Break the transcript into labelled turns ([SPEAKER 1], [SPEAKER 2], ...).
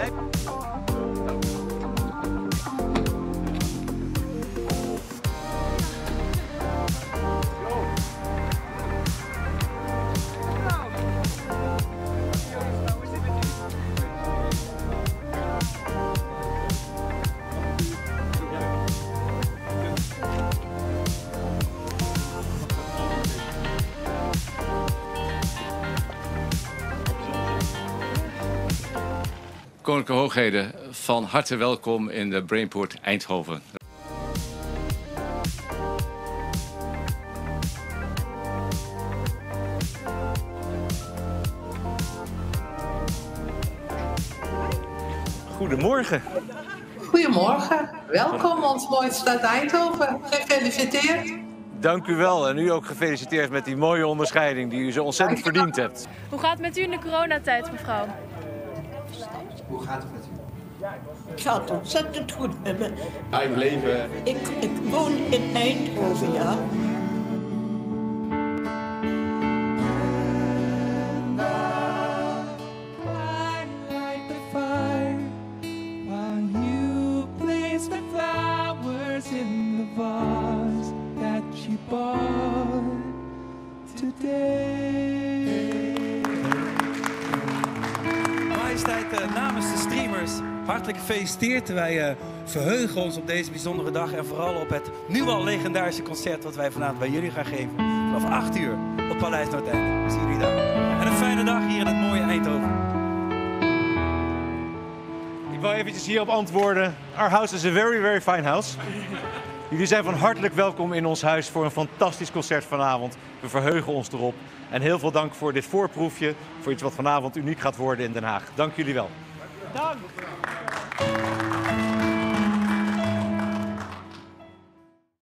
[SPEAKER 1] Koninklijke Hoogheden, van harte welkom in de Brainport Eindhoven.
[SPEAKER 2] Goedemorgen.
[SPEAKER 3] Goedemorgen, welkom ons mooie stad Eindhoven. Gefeliciteerd.
[SPEAKER 2] Dank u wel en u ook gefeliciteerd met die mooie onderscheiding die u zo ontzettend verdiend hebt.
[SPEAKER 4] Hoe gaat het met u in de coronatijd, mevrouw?
[SPEAKER 5] Hoe gaat het met u?
[SPEAKER 6] Het gaat ontzettend goed met me.
[SPEAKER 5] Ik leven.
[SPEAKER 6] Ik woon in Eindhoven, ja.
[SPEAKER 7] Majesteit, namens de streamers, hartelijk gefeliciteerd. Wij verheugen ons op deze bijzondere dag en vooral op het nu al legendarische concert wat wij vanavond bij jullie gaan geven. Vanaf 8 uur op Paleis Noordeinde. We zien jullie daar. En een fijne dag hier in het mooie Eindhoven.
[SPEAKER 2] Ik wil eventjes hierop antwoorden. Our house is a very, very fine house. Jullie zijn van hartelijk welkom in ons huis voor een fantastisch concert vanavond. We verheugen ons erop. En heel veel dank voor dit voorproefje, voor iets wat vanavond uniek gaat worden in Den Haag. Dank jullie wel.
[SPEAKER 7] Dank.